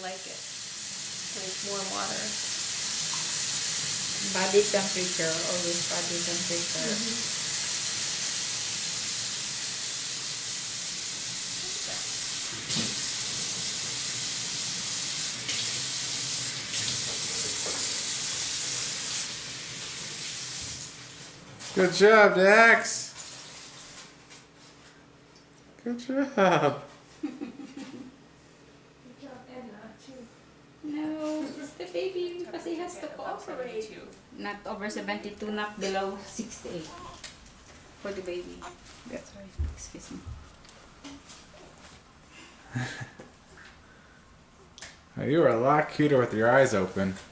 like it. Like warm water. Body temperature, always body temperature. Good job, Dax. Good job. No, the baby because he has to cooperate. Not over 72, not below 68 for the baby. That's right. Excuse me. You were a lot cuter with your eyes open.